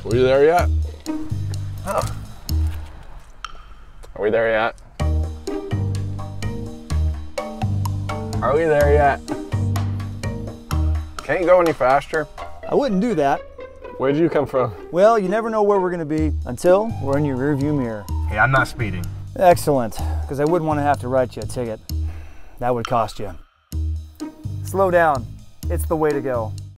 Are we there yet? Oh. Are we there yet? Are we there yet? Can't go any faster. I wouldn't do that. Where'd you come from? Well, you never know where we're gonna be until we're in your rearview mirror. Hey, I'm not speeding. Excellent, because I wouldn't want to have to write you a ticket. That would cost you. Slow down. It's the way to go.